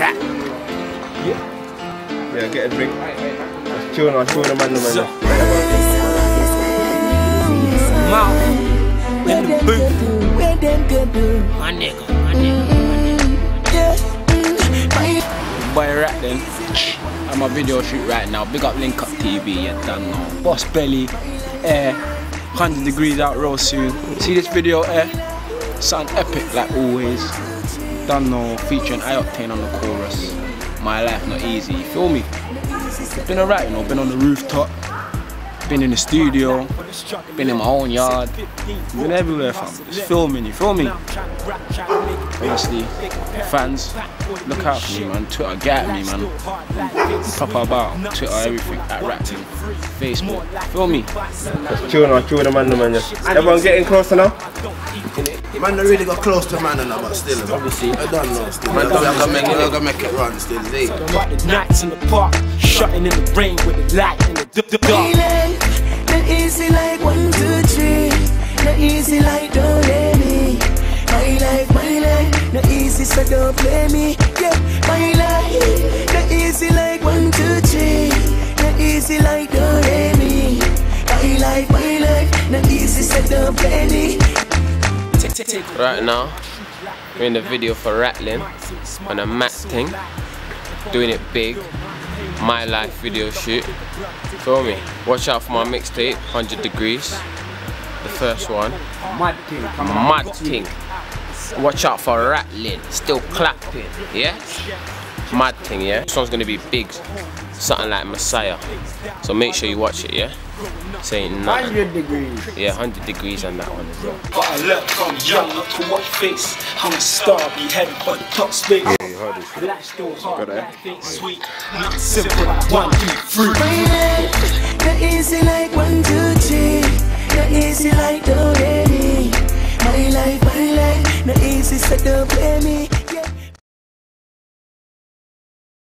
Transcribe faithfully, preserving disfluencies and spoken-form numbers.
rat. Yeah. Yeah, get a drink. Let's chill now, chill the man, the man. Mouth in the booth. My nigga, my nigga, my nigga. Boy Rat then. I'm a video shoot right now. Big up Link Up T V, you done know. Boss Belly, air, one hundred degrees out real soon. See this video, air? Something epic like always. Done know, featuring I-Octane on the chorus. My life not easy, you feel me? Been alright, you know, been on the rooftop. Been in the studio, been in my own yard, been everywhere fam, just filming, you feel me? Honestly, fans, look out for me man, Twitter, get at me man, proper about, Twitter, everything, at Rapting, Facebook, feel me? Just chill now, chill the man, the man. Everyone getting closer now? Man, I really got close to man now, but still, obviously, I don't know still. Man, I'm gonna make it, I'm gonna make it run still, see? The nights in the park, shutting in the rain with the light in the dark. Not easy like one, two, three. Not easy like don't let me. My life, my life, not easy so don't play me. Yeah, my life, not easy like one, two, three. Not easy like don't let me. My life, my life, not easy so don't play me. Right now, we're in the video for Rattling on a mat thing, doing it big. My life video shoot. Feel me? Watch out for my mixtape, one hundred degrees. The first one. Mad thing. Mad thing. Watch out for Rattling. Still clapping. Yeah? Mad thing, yeah? This one's gonna be big. Something like Messiah. So make sure you watch it, yeah? Saying nothing. one hundred degrees. Yeah, one hundred degrees on that one as well. But I learned from young, look to what face. I'm a star, be headed for the top space. Yeah, you heard this. Life still hard, life ain't sweet. Not simple like one, two, three. My life, not easy like one, two, three. Not easy like don't let me. My life, my life, not easy so don't play me.